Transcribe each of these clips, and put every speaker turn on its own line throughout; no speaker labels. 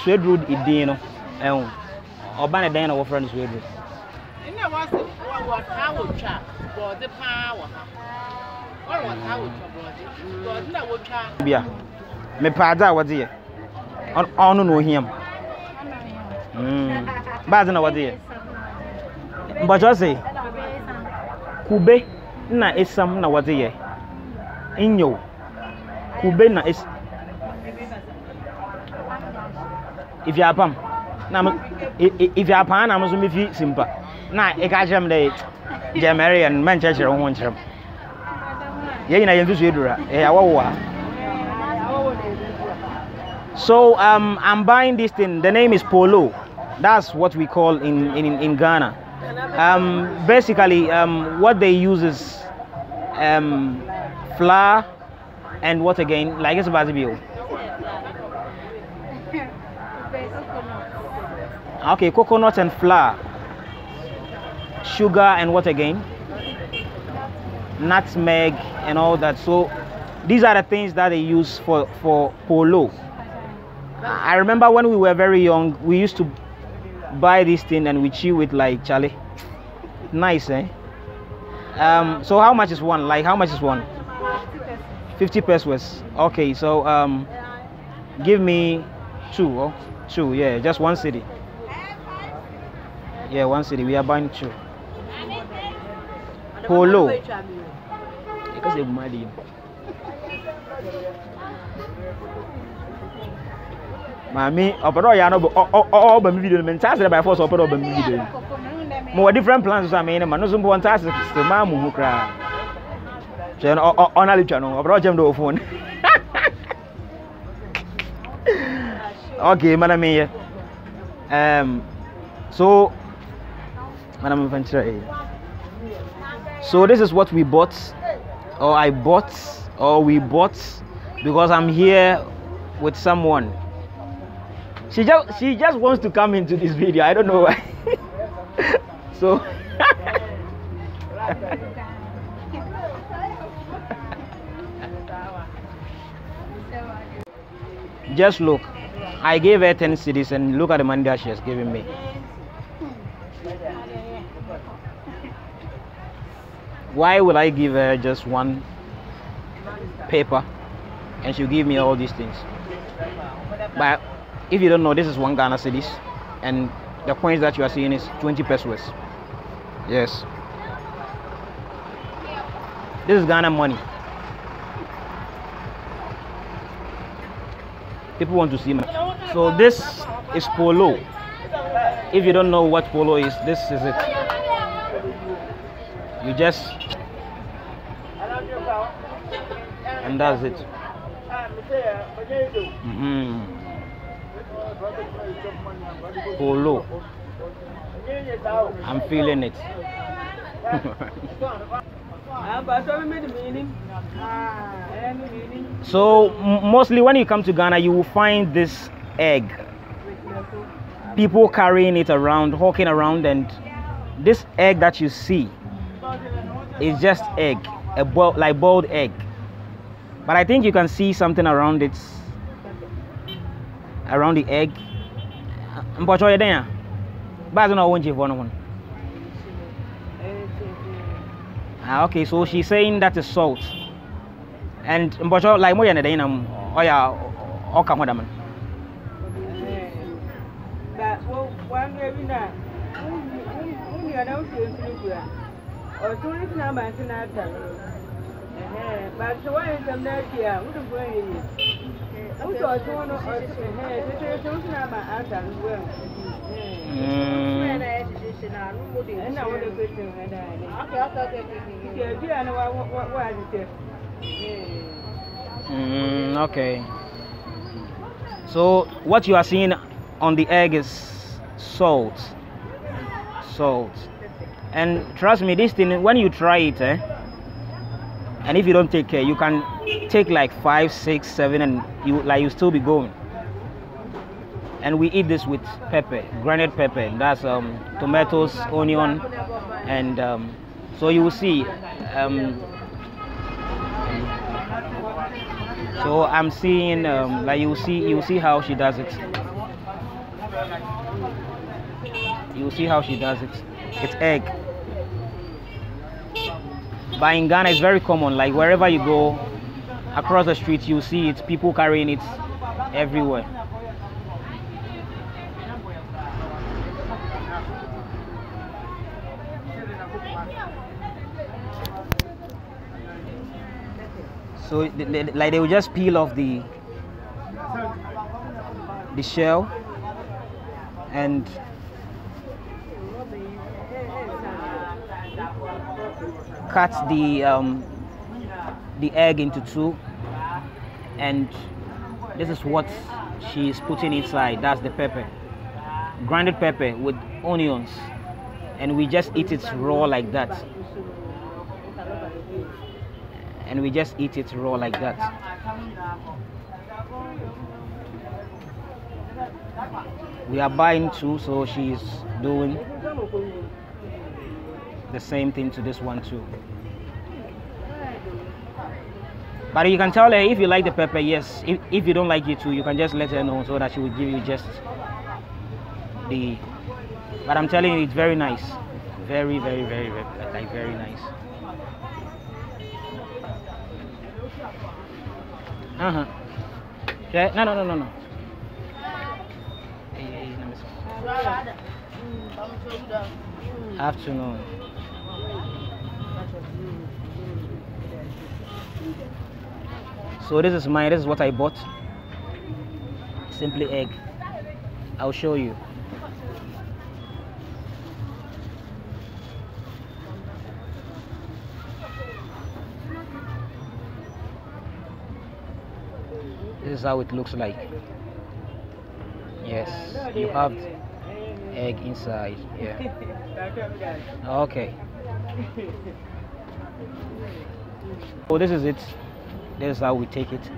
Swedru ide no oba na dan na wo fra no Swedru
ina wase what how twa body power what how twa body na wo twa
bia me paada wo de onu no hiam baadze na wo de mbajo say kube na esam na wo de inyo kube na es if you apam na if you apam na so me fi simpa na e ka chem dey Jamaican and Manchester ho ncherem ye nyina ye ntusu edura e awowa. So I'm buying this thing. The name is polo. That's what we call in Ghana. Basically what they use is flour and what again, like it's about to be. Okay, coconut and flour, sugar and what again, nutmeg and all that. So these are the things that they use for polo. I remember when we were very young, we used to buy this thing and we chew it like Charlie. Nice, eh? So how much is one? Like how much is one? 50 pesos. Okay, so give me two, yeah, just one city. Yeah, one city. We are buying two. Polo. Because they're mad. Mami, opero ya no ba mi video men task by force opero ba mi video. Mo different plans so am man no so one task still ma mu kra. Je no onali twa no opero jem do phone. Okay, madam here. So madam venture. So this is what we bought, or I bought, or we bought, because I'm here with someone. She just wants to come into this video. I don't know why. So just look. I gave her 10 cedis and look at the money that she has given me. Why will I give her just one paper and she'll give me all these things? But if you don't know, this is 1 Ghana cedis and the coins that you are seeing is 20 pesos. Yes. This is Ghana money. People want to see money. So this is polo. If you don't know what polo is, this is it. You just, and that's it. Polo. I'm feeling it. So mostly when you come to Ghana, you will find this egg. People carrying it around, hawking around, and this egg that you see is just egg, like boiled egg. But I think you can see something around it, around the egg. Okay, so she's saying that is salt. And like more than oh yeah, okay, madam. Okay. So what you are seeing on the egg is salt. And trust me, this thing, when you try it, and if you don't take care, you can take like 5, 6, 7, and you still be going. And we eat this with pepper, grounded pepper. That's tomatoes, onion, and so you will see. So I'm seeing like you see how she does it. You'll see how she does it. It's egg. But in Ghana, it's very common. Like wherever you go, across the street, you'll see it. People carrying it everywhere. So, like they will just peel off the shell and cut the egg into two, and this is what she's putting inside. That's the pepper, grounded pepper with onions, and we just eat it raw like that. And we just eat it raw like that. We are buying too, so she's doing the same thing to this one too. But you can tell her if you like the pepper, yes. If you don't like it too, you can just let her know so that she will give you just the. But I'm telling you, it's very nice. Very, very, very, very, like very nice. Yeah, no. Afternoon. So this is mine. This is what I bought. Simply egg. I'll show you. This is how it looks like. Yes, you have egg inside. Yeah. Okay. So this is it. This is how we take it.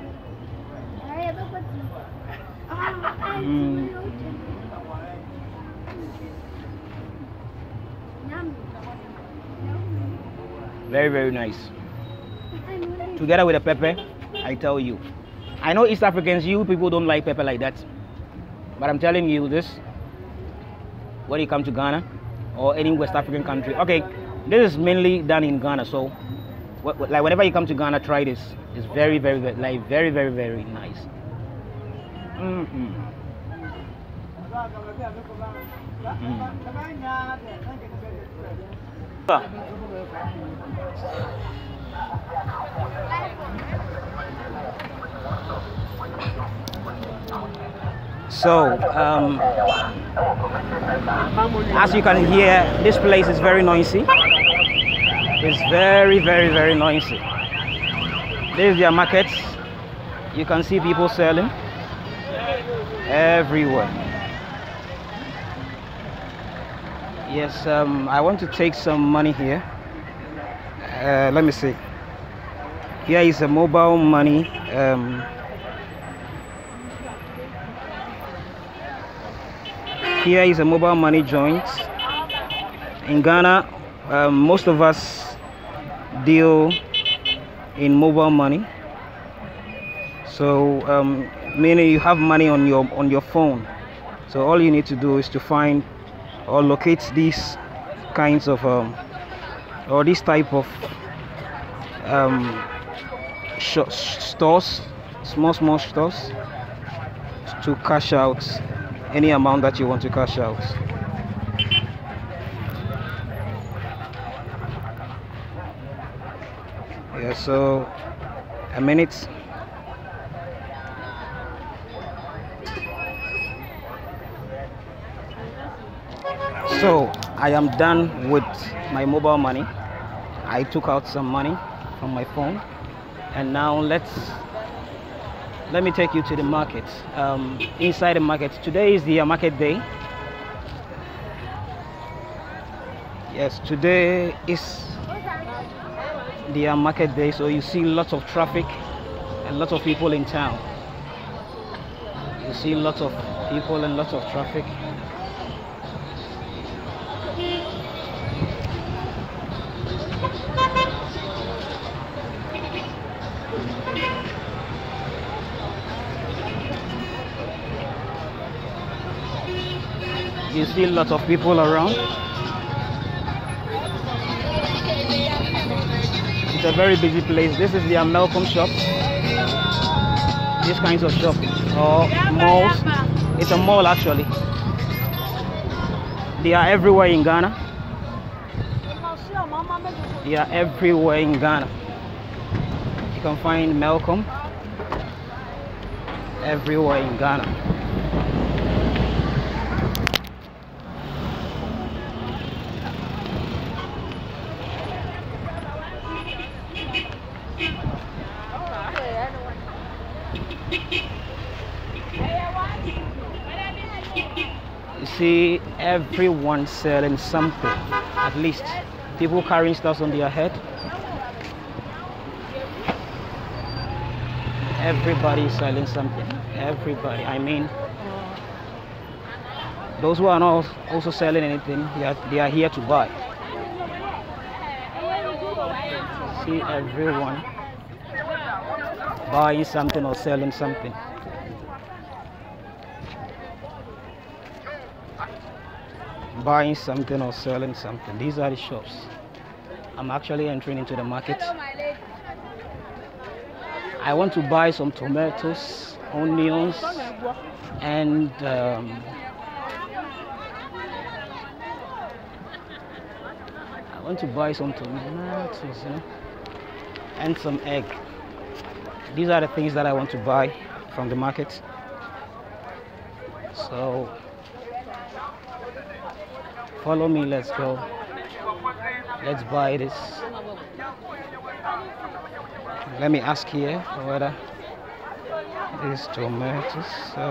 Very, very nice. Together with the pepper, I tell you. I know East Africans, you people don't like pepper like that. But I'm telling you this, when you come to Ghana or any West African country. Okay, this is mainly done in Ghana, so like whenever you come to Ghana, try this. It's very, very, very, like very, very, very nice. So, as you can hear, this place is very noisy. It's very, very, very noisy. There's their market. You can see people selling everywhere. Yes, I want to take some money here. Let me see. Here is a mobile money. Here is a mobile money joint. In Ghana, most of us deal in mobile money. So, meaning you have money on your phone. So all you need to do is to find or locate these kinds of or this type of stores, small stores, to cash out any amount that you want to cash out. Yeah, so a minute. So I am done with my mobile money. I took out some money from my phone, and now let me take you to the market. Inside the market, today is the market day. Yes, today is the market day, so you see lots of traffic and lots of people in town. You see lots of people and lots of traffic. You see lots of people around. It's a very busy place. This is their Malcolm shop. These kinds of shops or malls. It's a mall actually. They are everywhere in Ghana. They are everywhere in Ghana. You can find Malcolm everywhere in Ghana. You see everyone selling something, at least people carrying stuff on their head. Everybody is selling something. Everybody, I mean, those who are not also selling anything, they are here to buy. See everyone buying something or selling something. Buying something or selling something. These are the shops. I'm actually entering into the market. I want to buy some tomatoes, onions, and I want to buy some tomatoes, and some egg. These are the things that I want to buy from the market. So follow me, let's go. Let's buy this. Let me ask here whether these tomatoes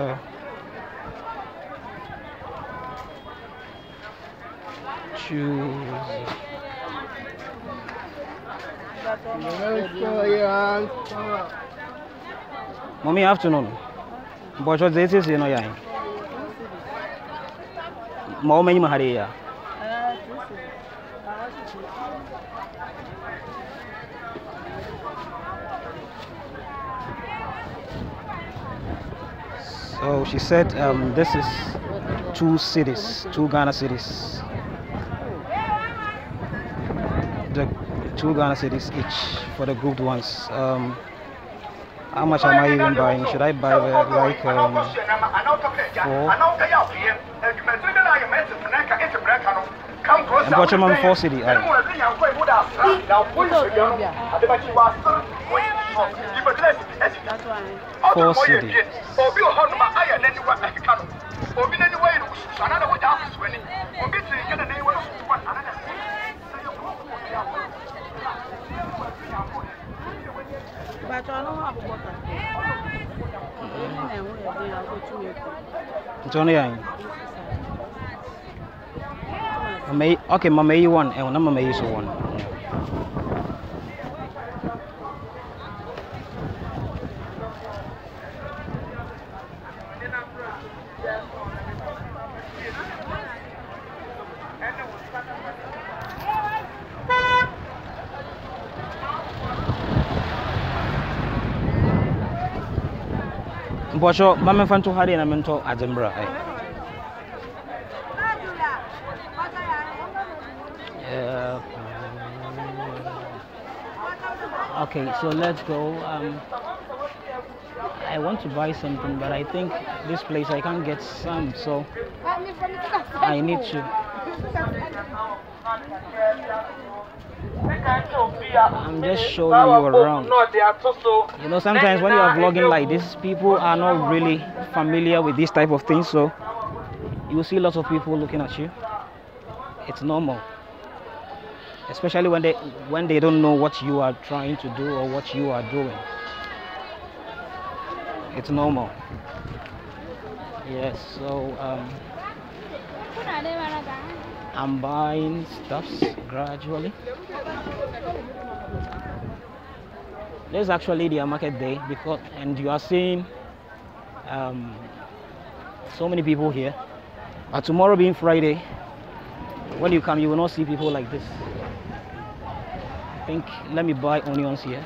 choose. Mommy, afternoon. But what this is, you know, yeah. Mommy, Maharia. So she said this is 2 cities, 2 Ghana cities. The 2 Ghana cities each for the good ones. How much am I even buying? Should I buy like 4? And watch them on 4 city. 4 city. Okay, Mama, you one, and Mama, you so one. But so, Mama, fan to Harry and I meant to Adembra. Okay, so let's go. I want to buy something, but I think this place I can't get some, so I need to. I'm just showing you around. You know, sometimes when you are vlogging like this, people are not really familiar with this type of thing, so you will see lots of people looking at you. It's normal. Especially when they don't know what you are trying to do or what you are doing. It's normal. Yes, so I'm buying stuffs gradually. This is actually their market day and you are seeing so many people here. But tomorrow being Friday, when you come, you will not see people like this. I think, let me buy onions here.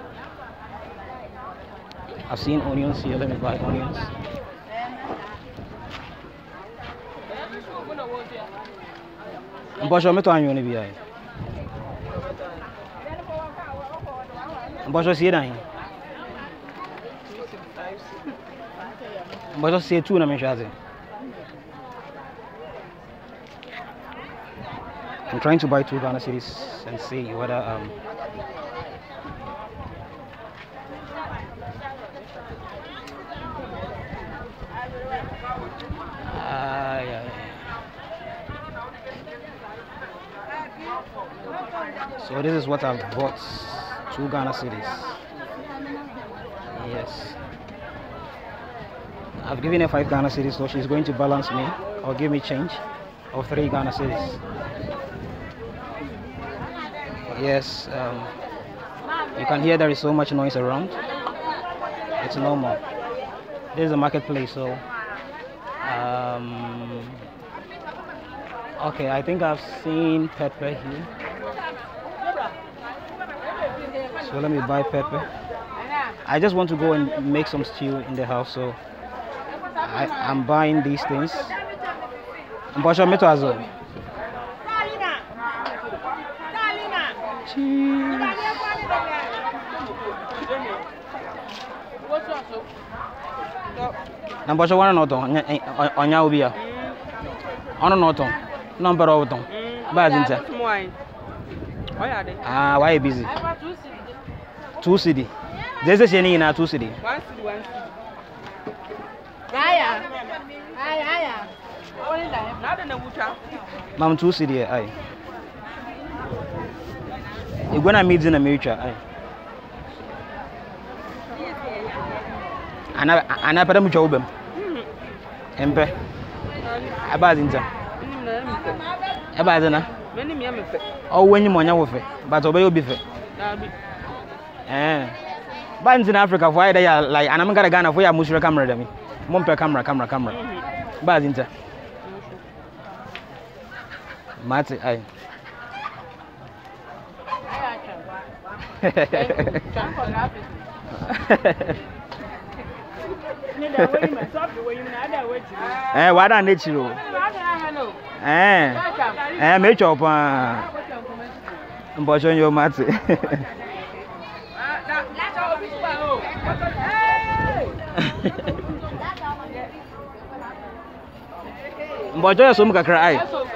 I've seen onions here, let me buy onions. Mbosho meto anyo ni biya. Mbosho sie dan. Mbosho sie tu na me hwaze. I'm trying to buy 2 Ghana cedis and see whether yeah. So this is what I've bought, 2 Ghana cedis. Yes. I've given her 5 Ghana cedis, so she's going to balance me or give me change of 3 Ghana cedis. Yes, you can hear there is so much noise around. It's normal. This is a marketplace, so okay, I think I've seen pepper here. So let me buy pepper. I just want to go and make some stew in the house, so I'm buying these things. Nambacho wana noto onya ubia. Ono noto. Number of ton. Bad inter. Ah, why busy? 2 cedi. There's a sheni na 2 cedi.
1 cedi, 1 cedi. Aya. Only that. Not in the water.
Mam 2 cedi ai. Agona meets in America ai. Ana pada mucha ubem. Empe. Aba zinza. Aba zana.
Many me am fe.
Oh, when you monya wo fe, but obey obi fe. Bands in Africa why they are like and I'm gonna Ghana for your musura camera demi. Mumpe camera. Ba zinza. Mate ai. Why don't you? Make your pan. I'm watching your mat. But just some cry.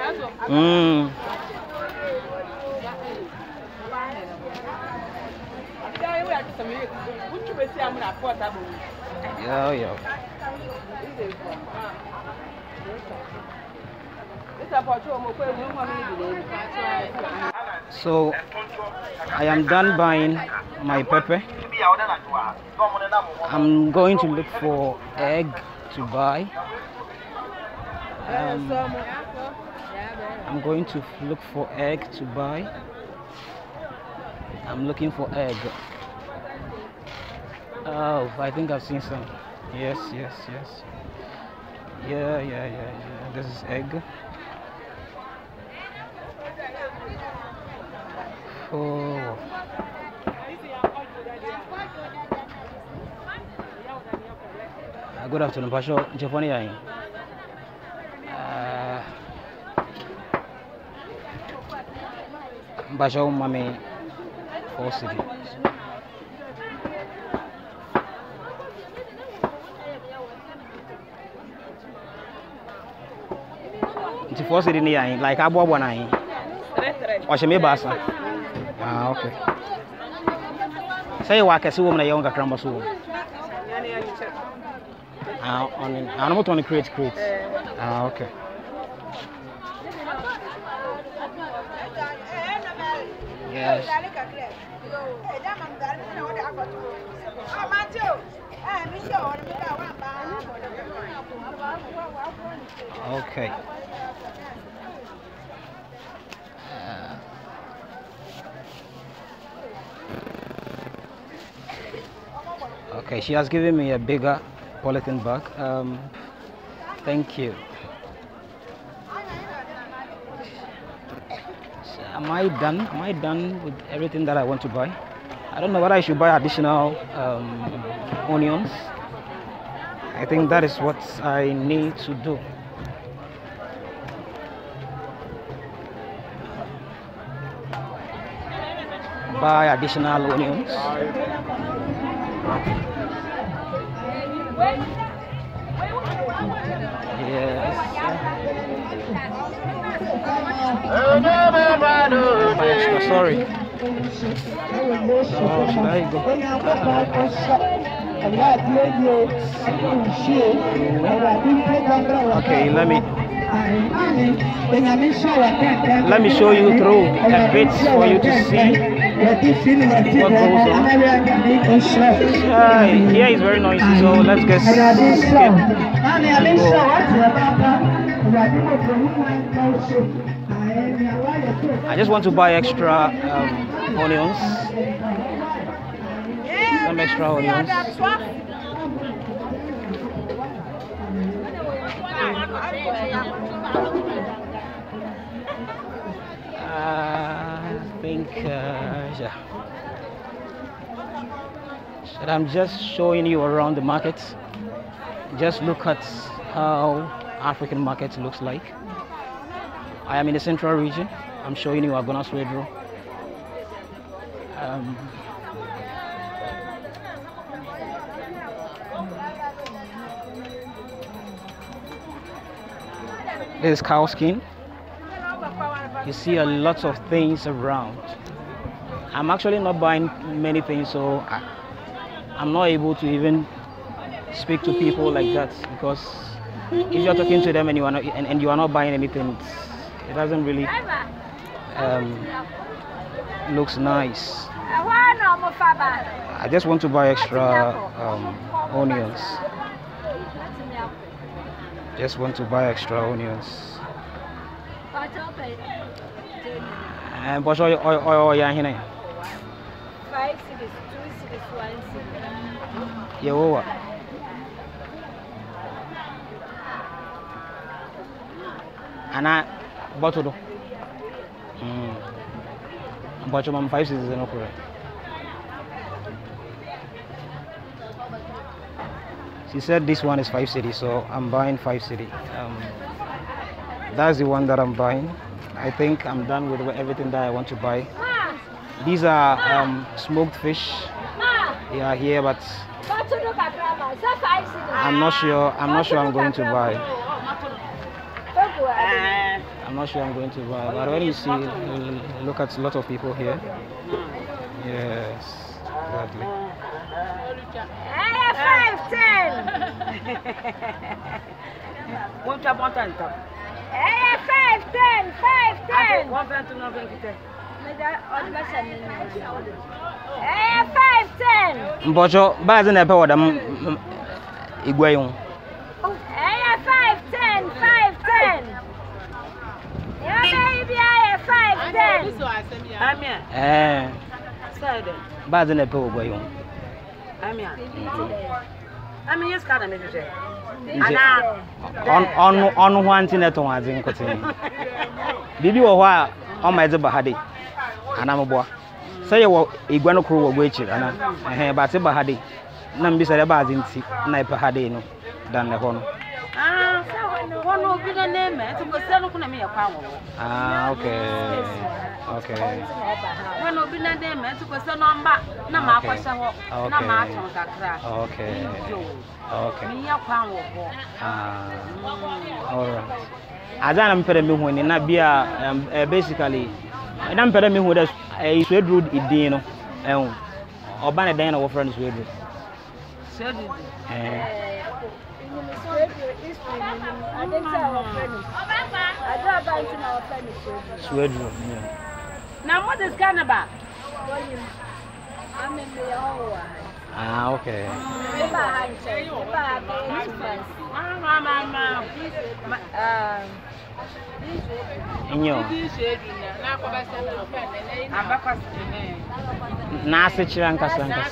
Yeah. So I am done buying my pepper. I'm going to look for egg to buy. I'm going to look for egg to buy. I'm looking for egg. Oh, I think I've seen some. Yes. Yeah. This is egg. Oh. Good afternoon, Pasho. Japoni. Pasho, mami, 4 cedi. It's 4 cedi ni like abo na yin. O she me basa. Ah, okay. Say wa kesi wo na yonga kramba so. Ah, on I'm not on create. Ah, okay. Yes. Okay. Okay, she has given me a bigger polythene bag. Thank you. So am I done? Am I done with everything that I want to buy? I don't know whether I should buy additional onions. I think that is what I need to do. buy additional onions. Yes. Extra, sorry. Oh, should I go? Okay, let me show you through a bit for you to see what goes on. Here is very noisy, so let's get I just want to buy extra onions. Some extra onions. I think yeah. So I'm just showing you around the market. Just look at how African market looks like. I am in the central region. I'm showing you Agona Swedru. This is cow skin. You see a lot of things around. I'm actually not buying many things, so I'm not able to even speak to people like that, because if you're talking to them and you are not buying anything, it doesn't really looks nice. I just want to buy extra onions. Just want to buy extra onions. And what's all your here?
5 cities, 2 cities, 1 city.
Yeah, and I bottle. But your 5 cities is not correct. She said this one is 5 cities, so I'm buying 5 cities. That's the one that I'm buying. I think I'm done with everything that I want to buy. These are smoked fish. They are here, but I'm not sure I'm going to buy. I'm not sure I'm going to buy, but when you see, look at a lot of people here. Yes, exactly. 510. Mbocho, bazi na pewa da igwe yung.
510. Yeah, baby, 510.
Bazi na pewa igwe yung.
Yes, kind of
on one thing that I didn't continue. Did you a on my Bahadi? And I'm a boy. Say you were a guano crew of witches, and I have a Bahadi. None beside a bazin, Nipa Hadino, than the horn.
One will be the name, to go sell me a power.
Okay.
One will be the name, to go sell on back. No, my question, no, my
okay. All right. As I'm telling you, when not be basically, and I'm telling you who does a Swedru idino, or Banner Dana or friends Swedru. Swedru.
Now, what is Canada?
I'm in the whole.
Okay. Nasi chiranga sanga.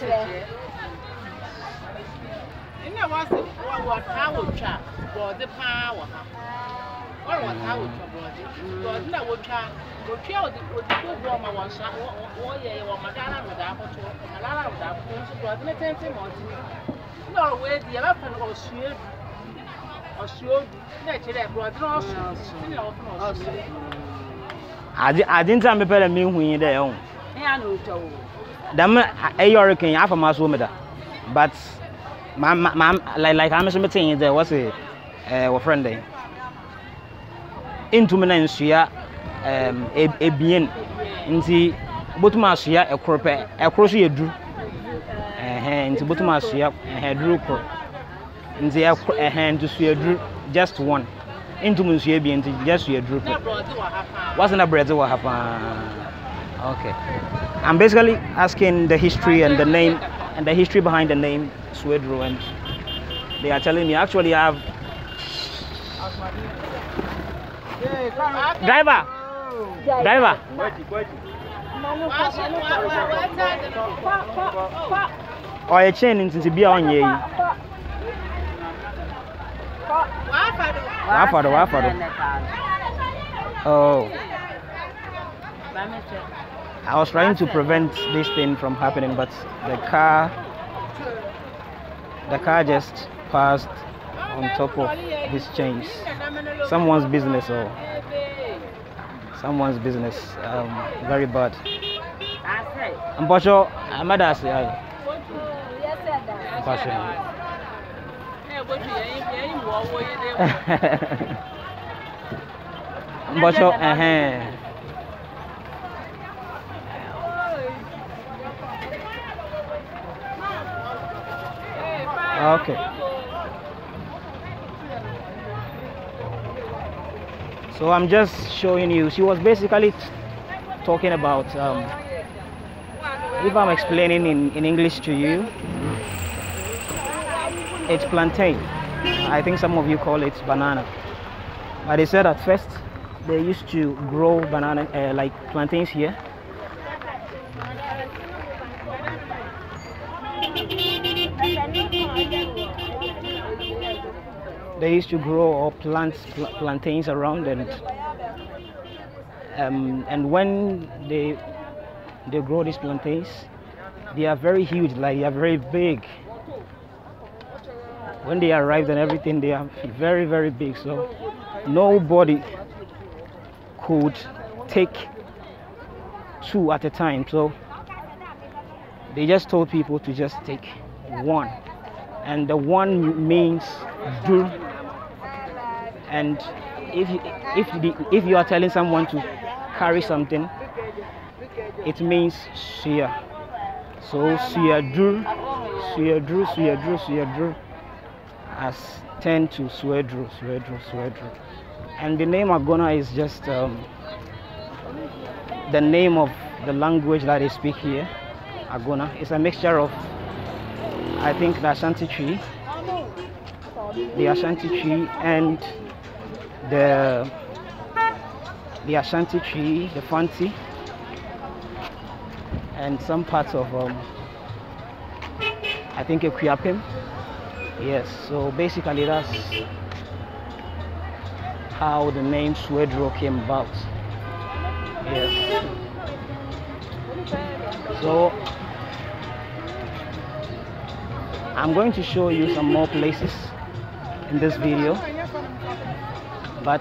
I didn't tell me better me when you're there. Dam a hurricane half a mass woman, but like I'm saying there was a friend day. Into Menansia a bien into Botmasia a crop across your drew a hand to Botmasia and drew in the a hand to see a drew just one into Monsieur Bien just your drew. Wasn't a bread what happened? Okay. I'm basically asking the history and the name and the history behind the name Swedru, and they are telling me actually I have driver. Or a chain into the beer on ye. Oh. I was trying to prevent this thing from happening, but the car just passed on top of these chains. Someone's business, or someone's business. Very bad. I'm not sure. I'm not asking. Okay. So I'm just showing you. She was basically talking about, if I'm explaining in English to you, it's plantain. I think some of you call it banana. But they said at first they used to grow banana like plantains here. They used to grow or plant plantains around, and when they grow these plantains, they are very huge, like they are very big. When they arrived and everything, they are very, very big. So nobody could take two at a time. So they just told people to just take one, and the one means do. And if you are telling someone to carry something, it means share. So Swedru has turned to Swedru. And the name Agona is just the name of the language that they speak here. Agona. It's a mixture of, I think, the Ashanti tree and the Ashanti tree, the Fanti, and some parts of I think Akwambo. Yes, so basically that's how the name Swedru came about. Yes. So I'm going to show you some more places in this video, but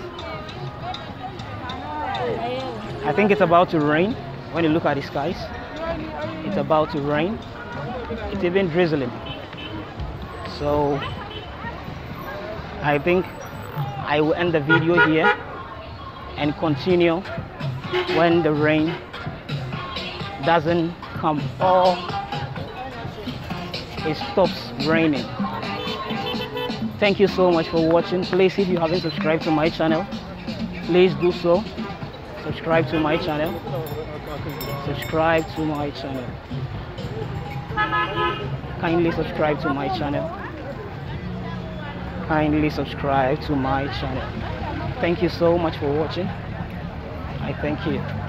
I think it's about to rain. When you look at the skies, it's about to rain. It's even drizzling. So I think I will end the video here and continue when the rain doesn't come or it stops raining. Thank you so much for watching. Please, if you haven't subscribed to my channel, please do so. Subscribe to my channel. Kindly subscribe to my channel. Thank you so much for watching. I thank you.